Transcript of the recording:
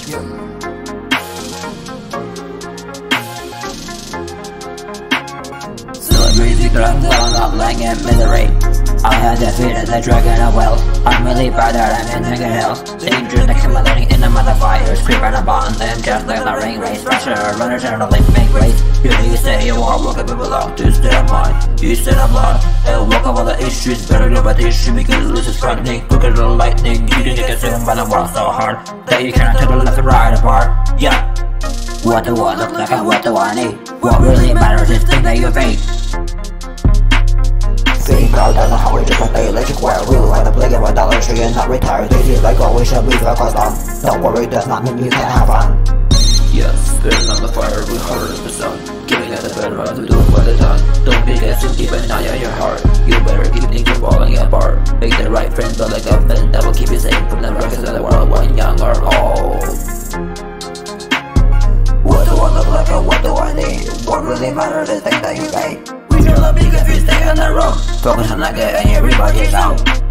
Celebrity grown up like in misery. I had defeated the dragon of will. I'm really bad that I'm in the hell. Dangerous accumulating in the mother fires. Creeping upon them just like the ring race. Pressure, runners and the living race. You say you are walking people belong to state of mind. You said I'm blind. And walk over the issues. Better know about the issue because this is frightening. Quicker than lightning. You didn't get consumed by the world so hard that you cannot tell the left and right apart. Yeah. What do I look like and what do I need? What really matters is the thing that you think. Feeling proud, don't know how we just like the electric wire. Real like the blade of a dollar tree and not retired. They feel like always should be focused on. Don't worry, does not mean you can't have fun. Yes, spitting on the fire, we harder than the sun. Giving at the better run to do it by the time. Don't be guessing deep and not in your heart. You better keep things from falling apart. Make the right friends but like a friend that will keep you safe from the records of the world when young or old. What do I look like and what do I need? What really matters is the thing that you say. We should not be confused, stay on the road. Focus on the good and everybody's out.